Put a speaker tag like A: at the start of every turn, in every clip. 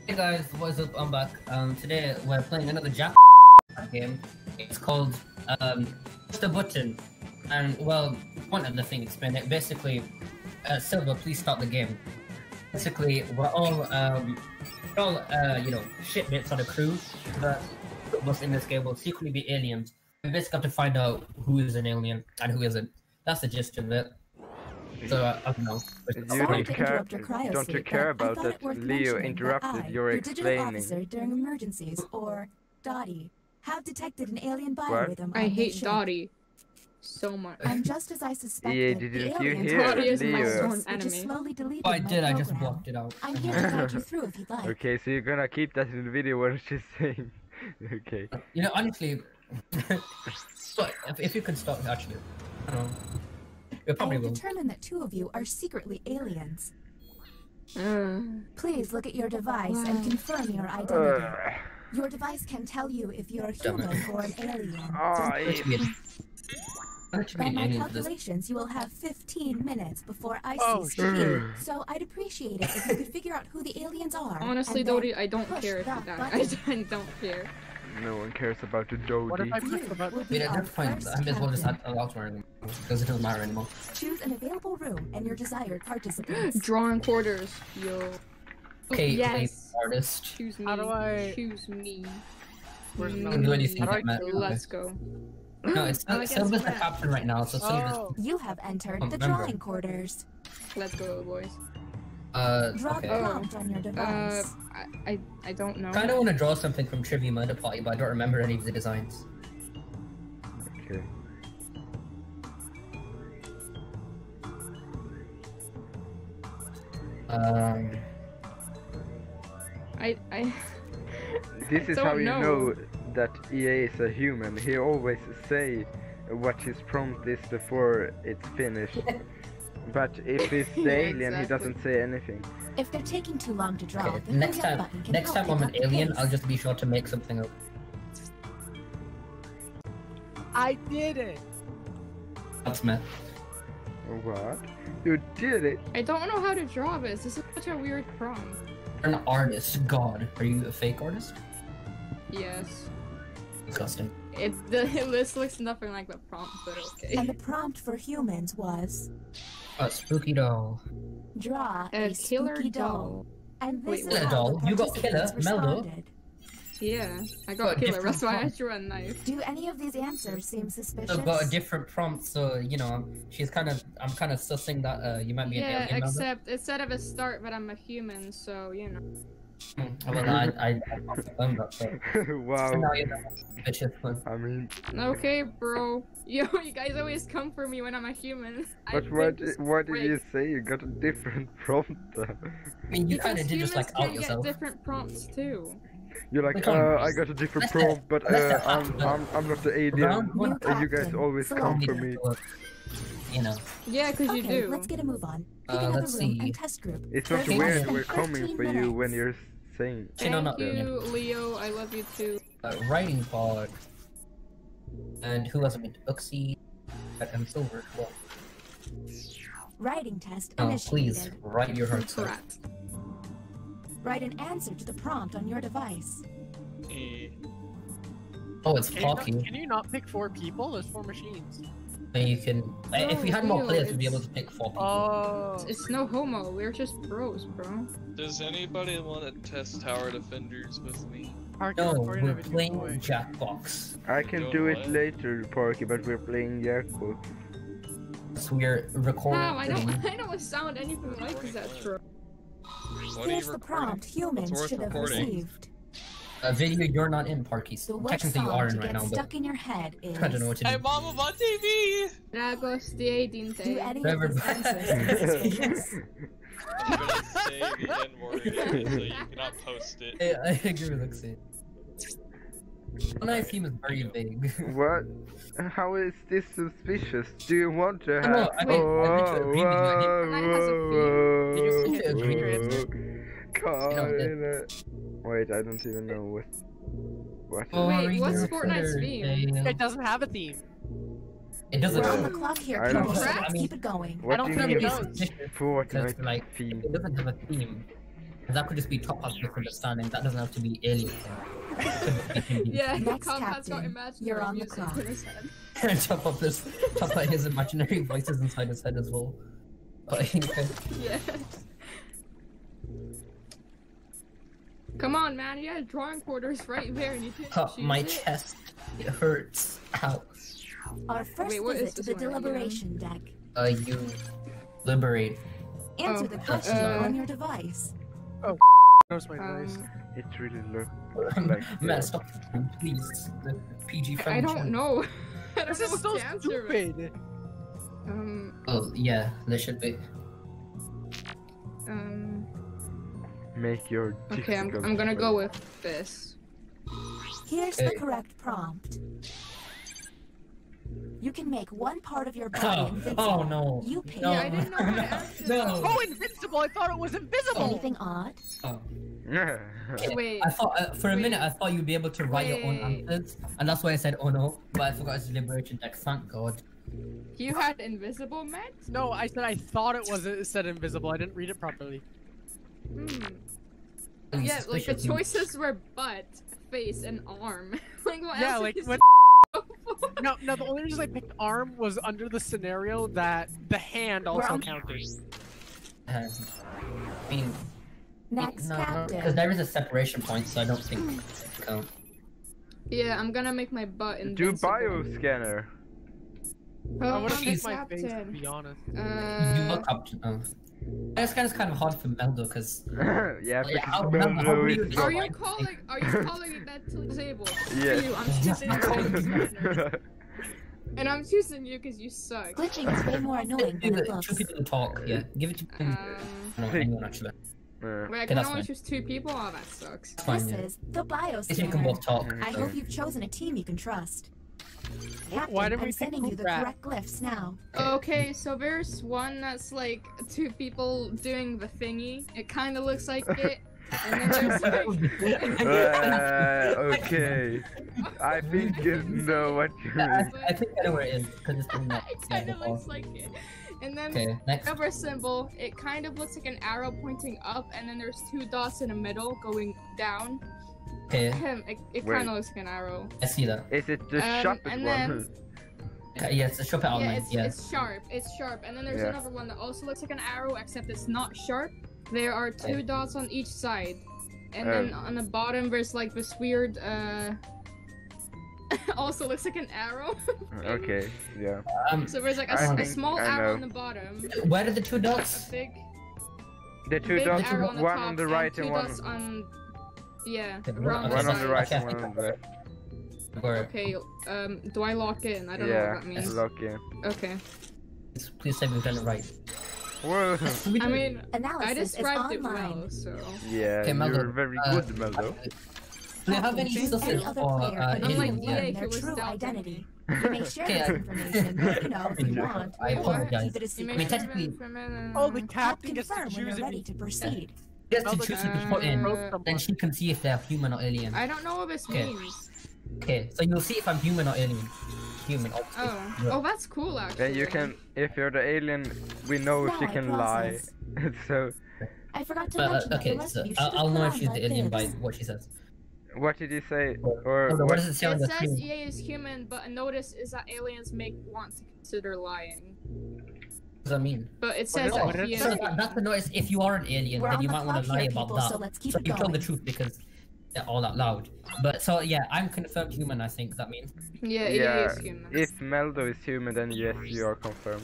A: Hey guys, what's up? I'm back. Today we're playing another Jack game. It's called Push the Button. And well, one of the things explain it. Basically, Silver, please start the game. Basically, we're all shipmates on a crew. But most in this game will secretly be aliens. We basically have to find out who is an alien and who isn't. That's the gist of it. So I don't know.
B: Don't you care about that Leo interrupted your explaining?
C: Officer during emergencies, or Dottie, have detected an alien biorhythm.
D: I hate Dottie so much.
C: And just as I suspected,
B: Yeah, didn't you hear
D: Dottie is my
B: Leo?
D: sworn enemy.
A: Oh, I did, I just blocked it out.
C: I'm here to guide you through if you'd like.
B: Okay, so you're gonna keep that in the video, what she's saying. Okay.
A: You know, honestly, so if you could stop, actually, I don't know. It
C: I
A: probably
C: have
A: will.
C: determined that two of you are secretly aliens. Please look at your device and confirm your identity. Your device can tell you if you're human or an alien. By my calculations, you will have 15 minutes before I cease to be. So I'd appreciate it if you could figure out who the aliens are.
D: Honestly, Dottie, I don't care if you die. I don't care.
B: No one cares about the Dodie.
E: What if I push the button?
A: Wait, at this point, I may as well just add a lot more because it doesn't matter anymore.
C: Choose an available room and your desired participants.
D: Drawing quarters, yo.
A: Okay,
D: Yes.
A: artist.
D: Choose me.
E: How do I-
D: Choose me.
E: Where's
A: You
E: the
A: can do anything
E: How do
A: that matters.
D: Let's go.
A: No, it's
D: I guess
A: Silver's the
D: Matt.
A: captain right now, so Silver's.
E: Oh,
C: You have entered the
A: Remember.
C: drawing quarters.
D: Let's go, boys.
C: Draw
A: Okay.
C: the prompt on your device.
D: I don't know.
A: I kind of want to draw something from Trivia Murder Party, but I don't remember any of the designs.
B: Okay.
D: I
B: This is
D: don't
B: how you
D: know.
B: know that EA is a human. He always say what his prompt is before it's finished. But if it's the alien, he
D: Exactly.
B: doesn't say anything.
C: If they're taking too long to draw,
A: Okay,
C: the
A: next
C: hurry up
A: time,
C: button can
A: next
C: help
A: time I'm an
C: pick up the
A: alien,
C: pace.
A: I'll just be sure to make something up.
E: I did it!
A: That's Smith.
B: What? You did it!
D: I don't know how to draw this. This is such a weird prompt.
A: You're an artist. God, are you a fake artist?
D: Yes.
A: Disgusting.
D: This looks nothing like the prompt, but okay.
C: And the prompt for humans was
A: A spooky doll.
C: draw
D: A
C: a
D: killer
C: spooky
D: doll.
C: doll. And this
D: Wait,
C: is
D: what?
C: how
A: Doll?
C: the
A: You got killer,
C: participants
A: Meldo?
C: responded.
D: Yeah, I
A: Got
D: got
A: a
D: killer.
A: different
D: That's why I
A: prompt.
D: drew a knife.
C: Do any of these answers seem suspicious?
A: I've got a different prompt, so you know, I'm kind of sussing that you might be an
D: Yeah,
A: alien.
D: except it said at the start that I'm a human, so you know.
A: Well, I confirmed that. So
B: Wow.
A: now you know, bitches.
B: I mean,
D: Okay, bro. Yo, you guys always come for me when I'm a human.
B: but what did you say? You got a different prompt.
A: I mean, you kind of did just like out
D: Get
A: yourself.
D: different prompts too.
B: You're like,
A: Which one?
B: I got a different
A: Let's
B: prompt, but I'm not the alien.
A: Round one,
B: And you guys always come for me.
A: You know,
D: Yeah, cause you
C: Okay,
D: do.
C: let's get a move on. Pick another
A: let's
C: room
A: see.
C: and test group.
B: It's not
A: Okay.
B: weird
C: Spend
B: we're coming
C: 15
B: for you
C: minutes.
B: when you're saying.
A: Actually, no, not
D: Thank
A: really.
D: you, Leo. I love you too.
A: Writing part. And who hasn't been Uxie and Silver? Well,
C: Writing test
A: no,
C: initiated.
A: please write your heart out.
D: Correct.
C: Write an answer to the prompt on your device.
A: Oh, it's
E: Can you, not,
A: Pocky.
E: can you not pick 4 people? There's 4 machines.
A: So you can. If we had more
D: Leo,
A: players, we'd be
D: it's-
A: able to pick 4 people.
E: Oh.
D: It's no homo. We're just bros, bro.
F: Does anybody want to test tower defenders with me?
E: Parker,
A: No,
E: we're gonna
A: we're
E: have a new
A: playing
E: boy.
A: Jackbox.
B: I can
F: Doing
B: do it
F: what?
B: later, Parky, but we're playing Jackbox.
A: So we're recording.
D: Wow, I don't sound anything like Zetro.
F: What are you
C: Here's the prompt
F: recording?
C: humans
F: What's worth
C: should have
F: recording?
C: received.
A: A video you're not in, Parky.
C: The worst
A: Technically you
C: song
A: are
C: to
A: in right
C: get
A: now, but
C: stuck in your head is.
A: I don't know what to
F: Hey,
A: do.
F: mom, I'm on TV!
D: Dragos de
C: Do
D: Dinte.
C: any of
A: Never
C: these
A: mind.
C: answers seem suspicious?
F: I'm gonna say the N-word, so you cannot post it.
A: I agree with Uxie. My theme is very big.
B: What? How is this suspicious? Do you want to have?
A: No, I mean, I meant to agree with you.
D: Mine has a
A: Did you seem to agree with
E: Answer.
B: Carina. Wait, I don't even know what.
D: Wait, what's
A: Your
D: Fortnite's theme?
A: Thursday.
E: It doesn't have a theme.
A: It doesn't.
C: We're on the
B: Well,
C: clock here,
B: I don't
C: people, so
D: know.
C: let's
A: I mean-
C: keep it going.
B: What
E: don't
B: do
E: think
B: you
E: it
B: mean?
E: does.
A: Because,
B: Fortnite
A: like,
B: theme.
A: it doesn't have a theme. That could just be top half misunderstanding. That doesn't have to be alien.
D: Yeah,
C: Next
D: Comcast got
C: captain,
D: imaginary
C: you're on the
D: music
C: clock.
D: in his head.
A: top up his imaginary voices inside his head as well. But
D: Yeah. Come on, man, you had drawing quarters right there and you didn't choose
A: my
D: it.
A: chest, it hurts. Ow.
C: Our first
D: Wait, what is
C: visit to
D: this
C: the
D: one again?
C: deliberation deck.
A: You liberate.
C: Answer
D: Oh,
C: the question
D: uh,
C: on your device.
E: Knows my voice.
B: It really looks like.
A: Man, stop, please. The PG
D: I
A: friendly.
D: don't know. I don't
E: This
D: know
E: is
D: what
E: so
D: to answer.
E: stupid.
A: Oh yeah, there should be.
B: Make your.
D: Okay, I'm
B: difficult
D: gonna go
B: choice.
D: with this.
C: Here's the
A: Okay.
C: correct prompt. You can make one part of your body
A: Oh,
C: invincible.
A: oh no.
C: You pick.
A: No.
D: Yeah, I didn't know how to answer
A: No.
D: that.
E: Oh, invincible! I thought it was invisible!
C: Anything odd?
A: Oh.
B: Yeah.
D: Wait.
A: I thought for a
D: Wait.
A: minute I thought you'd be able to write your own
D: Wait.
A: answers, and that's why I said oh no. But I forgot it's liberation deck. Thank God.
D: You had invisible, Matt?
E: No, I said I thought it said invisible. I didn't read it properly.
D: Yeah, like the
A: Suspicious.
D: choices were butt, face, and arm. Like what
E: Yeah,
D: else
E: like
D: is
E: when.
D: for?
E: No, the only reason I picked arm was under the scenario that the hand also
C: Well-
E: counted.
A: I mean,
C: Next
A: no, because
C: captain.
A: there is a separation point, so I don't think it count.
D: Yeah, I'm gonna make my butt
B: Do
D: invincible.
B: bioscanner.
E: I would have
D: I'm
E: picked my face, to
D: captain.
E: be honest.
A: You look up to. That's kind of hard for Meldo, because
B: Yeah,
A: yeah,
B: because
A: how
B: Meldo
A: would you
B: is
A: do
D: Are
A: it?
B: not-
D: you calling me mentally disabled?
B: Yeah.
D: You, I'm choosing and I'm choosing you because you suck.
C: Glitching is way more annoying than it
A: Two
C: looks.
A: people to talk. Yeah, give it to no, anyone actually.
B: Yeah.
D: Wait, I
A: Okay,
D: can
A: that's
D: only
A: fine.
D: choose 2 people? Oh, that sucks.
A: It's fine.
C: This
A: Yeah.
C: is the
A: If you can both
C: bioscanner.
A: talk.
C: I hope you've chosen a team you can trust. Captain,
E: Why did we
C: I'm
E: pick
C: sending you the
E: Krubat?
C: correct glyphs now.
D: Okay, so there's one that's like 2 people doing the thingy. It kind of looks like it. And then there's like...
B: Okay. I think you know what you mean.
A: I think I know where it is because it's been that.
D: it kind of looks like it. And then
A: Okay, next.
D: another symbol, it kind of looks like an arrow pointing up, and then there's 2 dots in the middle going down.
A: Okay,
D: It
B: Wait.
D: kind of looks like an arrow.
A: I see that.
B: Is it the sharpest
D: and
B: one?
D: then-
A: Yeah, it's a shop
D: Yeah,
A: outline. Yeah.
D: it's sharp. It's sharp. And then there's
B: Yeah.
D: another one that also looks like an arrow, except it's not sharp. There are 2
A: Okay.
D: dots on each side. And then on the bottom, there's like this weird, also looks like an arrow.
B: Okay, yeah.
D: So there's like
B: I
D: a
B: think
D: small
B: I
D: arrow
B: know.
D: on the bottom,
A: Where are the 2
D: a
A: dots?
D: big,
B: The 2
D: big
B: dots,
D: arrow on the
B: one
D: top,
B: on the right
D: and
B: and
D: 2
B: one,
D: dots on, yeah,
A: Okay,
D: around
B: one
D: the
B: on the
D: side.
B: right
A: Okay,
B: and one on the left.
A: Or
D: Okay, do I lock in? I don't know
B: Yeah,
D: what that means.
B: lock in.
D: Okay.
A: please say we've done it right.
B: Whoa.
D: I mean, I
C: Analysis is
D: described it
C: online.
D: well, so.
B: Yeah,
A: Okay, Meldo,
B: you're very good, Meldo.
A: Do you have any
C: Choose
A: sources
C: any other
A: for
C: player and
D: Unlike
C: you
D: EA,
C: can learn
D: who
C: their
D: was
C: true
D: doubting
C: identity. You may share
A: Okay,
C: this information, but you know, if you want.
A: I
D: Wait, what?
A: apologize.
C: Keep it a
D: You
C: secret.
A: I mean, technically-
E: Oh, the
C: Tap
E: captain gets to
C: confirm when
E: choose
C: you're
E: if
C: ready
E: he
C: to proceed.
A: Just to
E: Meldo
A: choose
E: can
A: who to put in,
E: roast someone.
A: then she can see if they're human or alien.
D: I don't know what this
A: Okay.
D: means.
A: Okay, so you'll see if I'm human or alien. Human, obviously.
D: Oh.
A: Yeah.
D: Oh, that's cool, actually.
B: Then you can, if you're the alien, we know
C: Now
B: she
C: I
B: can lie.
C: process.
B: So,
C: I forgot to
A: But,
C: mention that the
A: okay,
C: rest
A: so
C: of you should
A: I'll
C: have
A: know
C: put
A: if
C: on
A: she's the alien by
C: bibs.
A: what she says.
B: what did you say?
A: Hold
B: Or
A: on, what
B: what?
A: does it say on
D: It
A: the
D: says
A: screen?
D: EA is human, but a notice is that aliens may want to consider lying.
A: What does that mean?
D: But it says
E: Oh,
D: that he
A: So
D: is.
A: that's the notice. If you are an alien,
C: We're
A: then
C: on
A: you
C: the
A: might want to
C: clock
A: lie
C: here,
A: about
C: people,
A: that.
C: so let's keep
A: so
C: it
A: you told the
C: going.
A: truth because they're all out loud. But so yeah, I'm confirmed human. I think that means.
D: Yeah, EA
B: Yeah,
D: is human.
B: if Meldo is human, then yes, you are confirmed.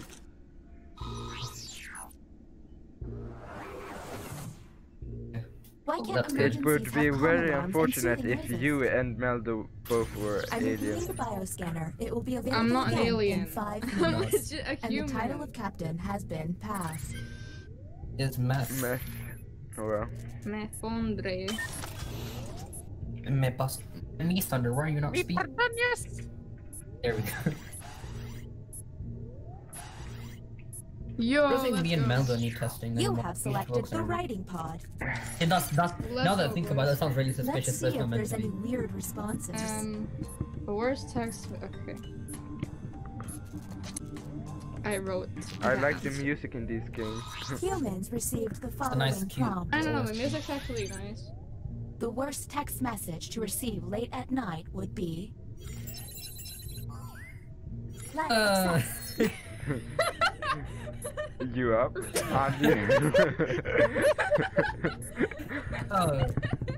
C: Why can't
A: That's good.
B: It
C: emergencies
B: would be
C: have
B: very
C: common arms and
B: unfortunate
C: soothing
B: if
C: noises?
B: you and Meldo both were
C: I'm repeating
B: aliens.
C: the bioscanner. It will be available
D: I'm not an
C: again
D: alien.
C: in 5
D: I'm
C: minutes.
D: legit a
C: And the
D: human.
C: title of captain has been passed.
A: It's math.
B: Meh. Oh well.
D: Me fondre.
A: Me pas. Me thunder. Why are you not
E: Me
A: speaking?
E: pardon, yes!
A: There we go.
D: Yo,
A: I don't think
D: let's
A: me and
D: go.
A: Meldo need testing.
C: You
A: anymore.
C: have
A: We
C: selected
A: focus
C: the
A: on-
C: writing pod.
A: And that's now that I think about it, that sounds really
C: Let's
A: suspicious.
C: see
A: But it's
C: if
A: not meant
C: there's
A: to
C: any
A: be.
C: weird responses.
D: The worst text. Okay. I wrote.
B: I
D: that
B: like the
D: answer.
B: music in these games.
C: Humans received the
A: a
C: following
A: nice cute.
C: prompt.
D: I don't know, the music's actually nice.
C: The worst text message to receive late at night would be... Lack of sex.
B: You up? I'm you.
A: Oh.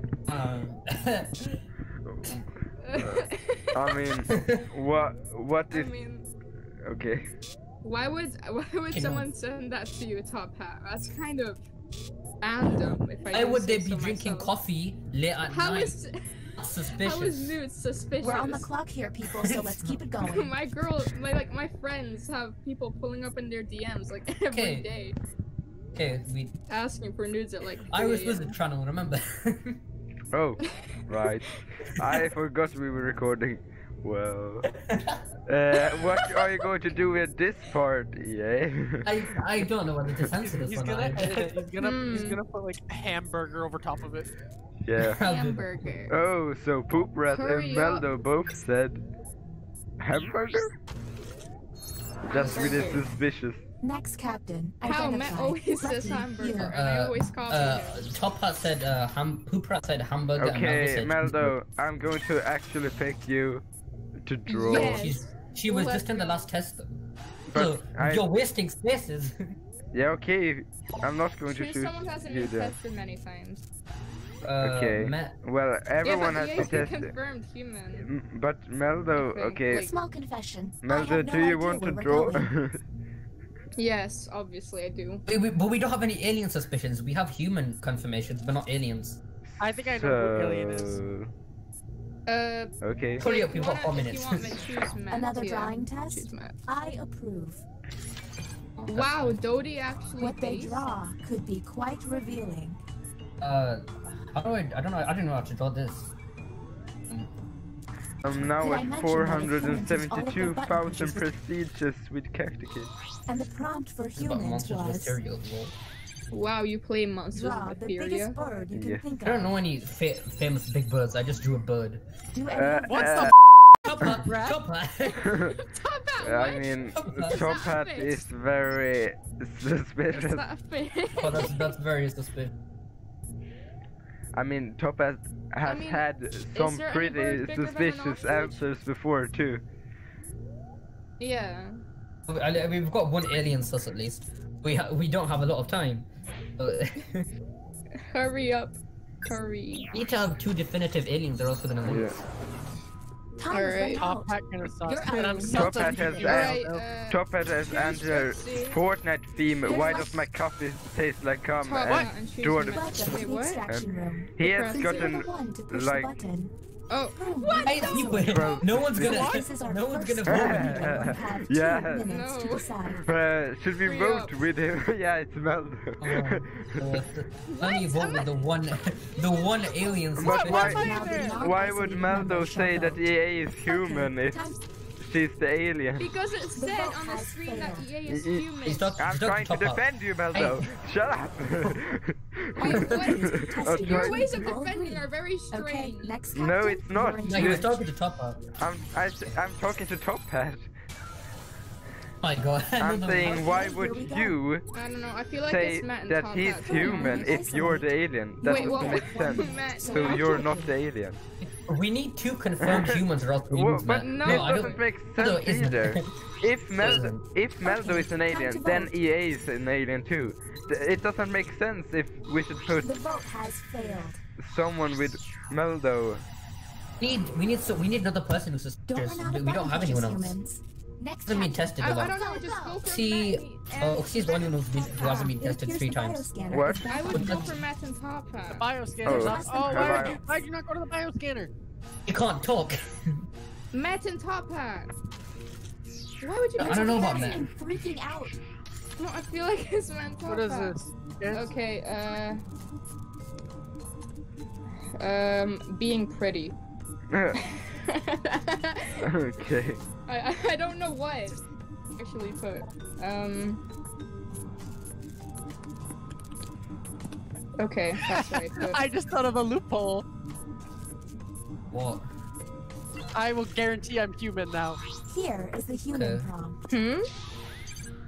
B: I mean, what
D: I
B: is
D: mean,
B: okay?
D: why would
A: You
D: someone send that to you, Top Hat? That's kind of random. If I
A: Why
D: do
A: would they
D: say
A: be
D: so
A: drinking
D: myself.
A: coffee late at
D: How
A: night?
D: is
A: Suspicious.
D: how is Newt suspicious?
C: We're on the clock here, people, so let's keep it going.
D: my friends have people pulling up in their DMs like every
A: Okay.
D: day,
A: Okay, we.
D: asking for nudes at like.
A: I was
D: 3 a.m.
A: Wizard Channel, remember?
B: Oh, right. I forgot we were recording. Well, what are you going to do with this part, EA?
A: I don't know whether to censor this
E: He's
A: or
E: gonna
A: not.
E: edit it. He's
D: Hmm.
E: gonna put like a hamburger over top of it.
B: Yeah.
A: I'll do that.
D: Hamburger.
B: Oh, so Poop Rat and
D: Hurry up.
B: Meldo both said hamburger? That's really
D: Hamburger.
B: suspicious.
C: Next, Captain.
D: How Matt
C: identify.
D: always
C: Lucky
D: says hamburger,
C: you.
D: and I always copy him.
A: Top Hat said Poop Rat said hamburger. and Meldo
B: Okay,
A: said
B: Meldo, I'm going to actually pick you to draw.
D: Yes.
A: She was
D: Let's
A: just in the
D: go.
A: last test.
B: But
A: So,
B: I-
A: you're wasting spaces.
B: Yeah, okay. I'm not going to
D: Choose
B: choose
D: someone who hasn't
B: you
D: been
B: then.
D: tested many times.
B: Okay.
A: Matt,
B: Well, everyone
D: yeah,
B: has
D: but
B: been
D: EA's been
B: tested.
D: confirmed human.
B: But Meldo,
D: Okay,
B: okay.
D: like-
C: Small confession. I
B: Meldo,
C: have no
B: do you
C: idea
B: want to
C: where we're
B: draw?
C: going.
D: Yes, obviously I do.
A: but we don't have any alien suspicions. We have human confirmations, but not aliens.
E: I think I know who Alien is.
B: So, okay.
A: Hurry up,
D: if
A: you've
D: you
A: got 4
D: wanna-
A: minutes.
D: If you want me to choose Matt,
C: Another
D: yeah,
C: drawing test?
D: Choose Matt.
C: I approve.
D: Wow, Dodie actually
C: What they
D: based-
C: draw could be quite revealing.
A: How do I don't know. I don't know how to draw this.
B: I'm now
C: Did I
B: at
C: mention that it comments all of the
B: 472,000
C: button
B: prestigious with Cactus.
C: And the prompt for
A: It's about
C: humans
A: monsters with
C: was
A: cereal.
D: Wow, you play Monsters
C: draw
D: with
C: the
D: Etheria.
C: biggest bird you can
B: Yeah.
C: think
A: I don't
C: of.
A: know any famous big birds. I just drew a bird.
C: Do any of
E: What
C: this.
E: the
A: Top Hat,
E: Rat?
A: Top Hat.
D: Top Hat,
B: I
D: what?
B: mean,
A: Is
B: Top
D: that
B: Hat
D: fixed?
B: is very
D: Is
B: suspicious.
D: that fair?
A: Oh, that's very suspicious.
B: I mean, Top Hat has
D: mean,
B: had some
D: there any
B: pretty
D: bird bigger than an
B: suspicious
D: ostrich?
B: answers before too.
D: Yeah.
A: We've got one alien sus at least. We don't have a lot of time. We
D: Hurry up. Hurry.
A: need to have 2 definitive aliens or else we're gonna lose.
C: Time is
D: Alright.
C: running
E: Top
C: out.
E: Hat kind of sucks.
C: You're
E: And
C: out.
E: I'm
B: Top
E: so
B: Hat has
D: You're right,
B: Top Hat has
D: choose
B: answered
D: Gypsy.
B: Fortnite theme.
C: There's
B: Why
C: like-
B: does my coffee taste like cum?
D: Top
B: And
D: Hat and choose
B: Jordan.
D: Matt.
C: Welcome to
D: Wait,
C: the
D: what?
C: extraction room.
B: he has
D: Press
C: Consider
B: gotten
C: the one to push
B: like-
C: the button.
D: Oh,
C: Boom.
A: Hey, people,
B: Bro,
A: no one's gonna.
C: This is our
A: No one's
C: first
A: gonna vote
C: round.
A: with
C: You
A: you.
C: have
B: Yeah.
C: 2 minutes to
D: No.
C: decide.
B: should we
D: Hurry
B: vote
D: up.
B: with him? Yeah, it's Meldo.
A: Only vote with the one alien
B: But why-
A: suspicion.
C: Now the
B: Why would
C: non-isolated
B: Meldo
C: members
B: say
C: shall
B: that
C: vote.
B: EA is human
C: Okay,
B: if
C: time's-
B: she's the alien?
D: because it
C: The
D: said
C: vote
D: on the
C: has
D: screen that
C: failed.
D: EA is
B: Y- y-
D: human.
A: He's talking
B: I'm trying to
A: Top Hat.
B: defend you, Meldo. Shut up.
D: Wait, what?
B: I'm
D: Your
B: trying-
D: ways of
C: You all
D: defending
C: agree.
D: are very
C: Okay,
D: strange.
C: next
B: No,
C: captain,
B: it's not.
C: you're in
A: No, he was
C: charge.
A: talking to Top Hat.
B: I'm talking to Top Hat.
A: My God.
B: I'm saying, why
C: Here
B: would
C: we go.
B: you
D: I don't know. I feel like
B: say
D: it's Matt and
B: that
D: Top
B: he's
D: Hat.
B: human if you're the alien? That
D: Wait,
B: doesn't
D: what?
B: make sense.
D: Matt,
B: So you're not the alien.
A: We need 2 confirmed humans or else we
B: Well,
A: lose,
B: but
A: man.
D: no,
B: this
A: I
B: doesn't make
A: No,
B: sense
A: it isn't.
B: either. If
A: Doesn't.
B: Meldo is an
C: Okay, time
B: alien,
C: to
B: then
C: vote.
B: EA is an alien too. It doesn't make sense if we should put
C: The vote has failed.
B: someone with Meldo.
A: We need another person who's
C: Don't
A: suspicious.
C: run out of
A: We don't have
C: button
A: anyone
C: pushes,
A: else.
C: humans. Next
A: Hasn't been
C: captain.
A: tested a
D: I don't
A: lot.
D: know. Just go for
A: See,
D: Matt.
A: she's the one who hasn't been tested
C: Here's
A: 3
C: the
A: times.
C: bioscanner.
B: What?
D: I would go for Matt and Top Hat.
E: Bioscanner's
B: Oh.
E: up. Oh, why
B: Bio-
E: why'd you not go to the bioscanner?
A: You can't talk.
D: Matt and Top Hat. Why would you?
A: I don't know about Matt.
C: I'm freaking out.
D: No, I feel like it's Matt and Top
E: What is
D: Hat.
E: this? Yes?
D: Okay, being pretty.
B: Okay.
D: I don't know what actually put. Okay, that's what I put.
E: I just thought of a loophole.
A: What?
E: I will guarantee I'm human now.
C: Here is the human
A: Okay.
C: prompt.
D: Hmm?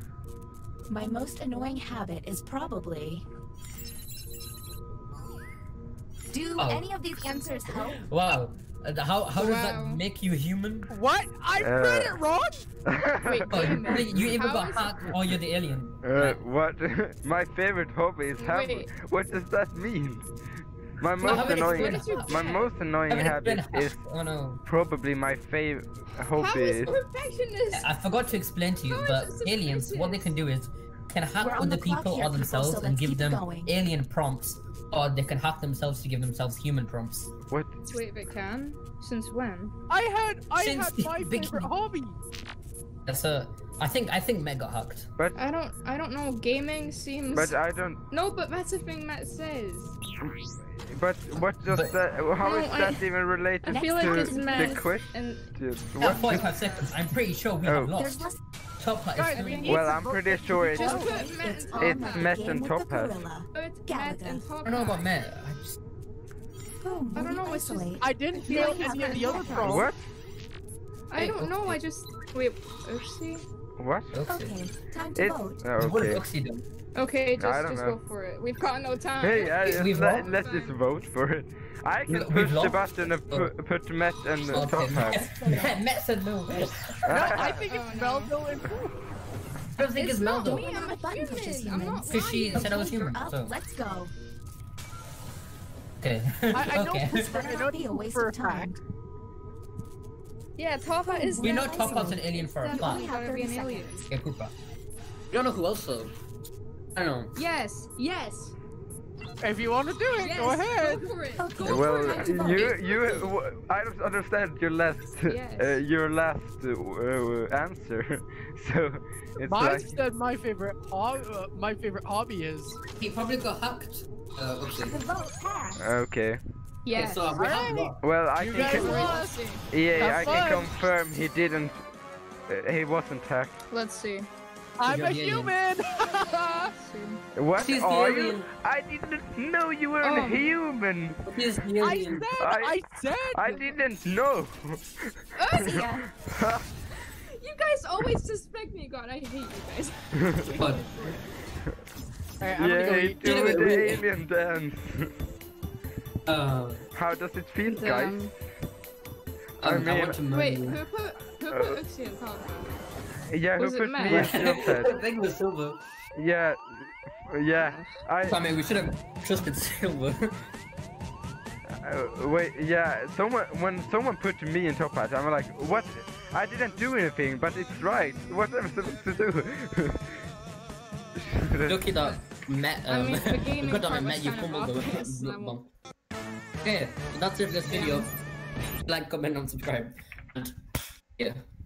C: My most annoying habit is probably... Do
A: Oh.
C: any of these answers help?
A: Wow. How does that
D: Wow.
A: make you human?
E: What? I read it wrong?
D: Wait,
A: Oh,
D: gaming.
A: you either
D: How
A: got
D: is-
A: hacked or you're the alien.
B: What? My favorite hobby is hammer.
D: Wait.
B: What does that mean? My
A: No,
B: most
A: how many-
B: annoying,
A: what did you
B: my
D: get?
B: most annoying
A: Haven't
B: habit
A: been
B: is
A: hacked. Oh no.
B: probably my favorite
D: How
B: hobby.
D: is
B: Is
D: perfectionist?
A: I forgot to explain to you,
D: How is
A: but
D: this
A: aliens, what they can do is can
C: We're
A: hack
C: on
A: other
C: the clock
A: people
C: here,
A: or
C: people,
A: themselves
C: so
A: and
C: let's
A: give
C: keep
A: them
C: going.
A: alien prompts, or they can hack themselves to give themselves human prompts.
B: What?
D: Wait, they can? Since when?
E: I had
A: Since
E: my
A: the
E: favorite
A: beginning.
E: hobby.
A: That's I think Meg got hacked.
B: But
D: I don't know. Gaming seems.
B: but I don't.
D: No, but that's the thing Matt says.
B: But what does
A: But-
B: that? How
D: No,
B: is that even related
D: I feel like
B: to
D: it's
B: the
D: Matt
B: question?
D: and
B: What?
A: 45 seconds. I'm pretty sure we
B: Oh.
A: have
C: There's
A: lost.
C: less
A: Top Hat
E: Guys,
A: is
E: we
A: doing
E: need
B: Well,
E: to
B: I'm
E: vote
B: pretty
E: for
B: sure
E: people.
D: just
B: it's
D: put Matt
C: It's
D: and
C: on
B: It's
C: the
D: Top
B: Met
C: game
B: and
C: with
B: Top
C: the
B: Hat.
C: gorilla.
D: It's
C: Galaga.
D: Matt and Top
A: I don't know about
D: Hat.
A: Matt. I just,
C: Boom,
D: I don't
C: will you
D: know, it's just-
C: isolate?
E: I didn't
C: You
E: feel
C: don't have
E: any of the
C: any
E: other
C: weapons.
E: pros.
B: What?
D: I don't know. I just wait. Oopsie.
B: What?
C: Okay, time to
B: It's
C: vote.
A: What
B: okay.
A: did Oxy do?
D: Okay,
B: I
D: just
B: don't
D: just
B: know.
D: go for it. We've got no time.
B: Hey,
A: We've
B: let's
A: lost?
B: just vote for it. I can
A: We've
B: push the
A: lost?
B: button and put Met and Top Hat.
A: Okay, Matt said no.
E: No, I think
D: Oh,
E: it's
D: no.
E: Melville and
A: I don't think it's
D: It's not
A: Meldo.
D: me. I'm
C: The
D: a
C: button pushes
D: human. I'm not
C: humans.
A: Because she
D: lying.
A: said I was
C: You're
A: human,
C: up,
A: so.
C: let's go.
A: Okay.
E: I know
A: okay.
E: for-
C: This better
E: I know
C: not be a waste
E: for
C: of
E: a
C: time.
E: fact.
D: Yeah, Top Hat is.
A: We know
C: Well,
A: Top Hat's an
C: isolated.
A: alien for a
C: Then
A: fact.
C: we have
D: Gotta be
C: 30
D: an alien.
C: seconds.
A: Okay, Poopa. You don't know who else though. I don't know.
D: Yes. Yes.
E: If you want to do it,
D: Yes.
E: go ahead.
D: Go for it.
C: Okay.
D: Go
B: Well,
D: for it.
C: Time to vote.
B: I don't understand your last,
D: Yes.
B: your last answer. So it's
E: Mine
B: like,
E: said my favorite hobby is.
A: He probably got hacked. Oxy.
C: The vote passed.
B: okay.
D: Yes.
A: So we have
E: Alright.
A: lost.
B: Well, I
E: You
B: can,
E: guys
B: con-
E: lost.
B: yeah, I
E: Have
B: can
E: fun.
B: confirm he didn't. He wasn't hacked.
D: Let's see.
E: I'm
A: You're
E: a
A: the alien.
E: human.
D: Let's see.
B: What
A: He's the
B: are you?
A: alien.
B: I didn't know you were a human.
A: He's the
E: I
A: alien.
E: said.
B: I didn't know.
C: See ya.
D: You guys always suspect me. God, I hate you guys.
A: But
E: Alright, I'm gonna go
B: Yay,
E: eat.
B: do
A: Wait,
B: the
A: wait.
B: alien dance. How does it feel, guys? I
A: I
B: mean-
A: want to know
D: Wait,
A: you.
D: who put Uxie in Top Hat?
B: Yeah, who
D: Was it
B: put
D: Matt?
B: me in your head?
A: I think it was Silver.
B: Yeah, yeah.
A: I mean, we should have trusted Silver.
B: Wait, yeah. When someone put me in Top Hat, I'm like, what? I didn't do anything, but it's right. What am I supposed to do?
A: Lucky that Matt,
D: I mean, the gaming
A: good that I
D: part
A: met
D: was
A: you
D: kind of
A: fumbled the
D: obvious,
A: blood
D: I won't-
A: bomb. Okay, so that's it for this video. Like, comment, and subscribe. And yeah.